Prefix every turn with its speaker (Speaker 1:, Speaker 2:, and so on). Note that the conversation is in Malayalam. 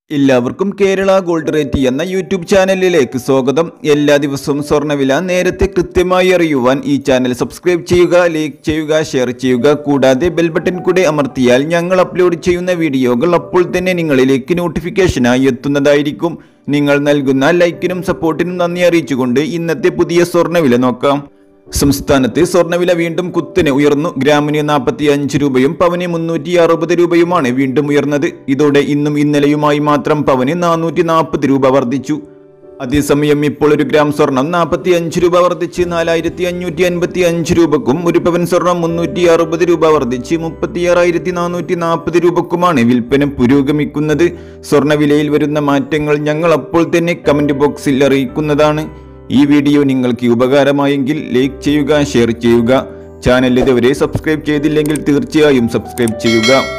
Speaker 1: എല്ലാവർക്കും കേരള ഗോൾഡ് റേറ്റ് എന്ന യൂട്യൂബ് ചാനലിലേക്ക് സ്വാഗതം. എല്ലാ ദിവസവും സ്വർണ്ണവില നേരത്തെ കൃത്യമായി അറിയുവാൻ ഈ ചാനൽ സബ്സ്ക്രൈബ് ചെയ്യുക, ലൈക്ക് ചെയ്യുക, ഷെയർ ചെയ്യുക. കൂടാതെ ബെൽ ബട്ടൺ കൂടെ അമർത്തിയാൽ ഞങ്ങൾ അപ്ലോഡ് ചെയ്യുന്ന വീഡിയോകൾ അപ്പോൾ തന്നെ നിങ്ങളിലേക്ക് നോട്ടിഫിക്കേഷനായി എത്തുന്നതായിരിക്കും. നിങ്ങൾ നൽകുന്ന ലൈക്കിനും സപ്പോർട്ടിനും നന്ദി അറിയിച്ചുകൊണ്ട് ഇന്നത്തെ പുതിയ സ്വർണ്ണവില നോക്കാം. സംസ്ഥാനത്ത് സ്വർണ്ണവില വീണ്ടും കുത്തനെ ഉയർന്നു. ഗ്രാമിന് 45 രൂപയും പവന് 360 രൂപയുമാണ് വീണ്ടും ഉയർന്നത്. ഇതോടെ ഇന്നും ഇന്നലെയുമായി മാത്രം പവന് 440 രൂപ വർദ്ധിച്ചു. അതേസമയം ഇപ്പോൾ ഒരു ഗ്രാം സ്വർണം 45 രൂപ വർദ്ധിച്ച് 4555 രൂപക്കും, ഒരു പവൻ സ്വർണം 360 രൂപ വർദ്ധിച്ച് 36440 രൂപക്കുമാണ് വിൽപ്പന പുരോഗമിക്കുന്നത്. സ്വർണ്ണവിലയിൽ വരുന്ന മാറ്റങ്ങൾ ഞങ്ങൾ അപ്പോൾ തന്നെ കമന്റ് ബോക്സിൽ അറിയിക്കുന്നതാണ്. ഈ വീഡിയോ നിങ്ങൾക്ക് ഉപകാരമായെങ്കിൽ ലൈക്ക് ചെയ്യുക, ഷെയർ ചെയ്യുക. ചാനൽ ഇതുവരെ സബ്സ്ക്രൈബ് ചെയ്തില്ലെങ്കിൽ തീർച്ചയായും സബ്സ്ക്രൈബ് ചെയ്യുക.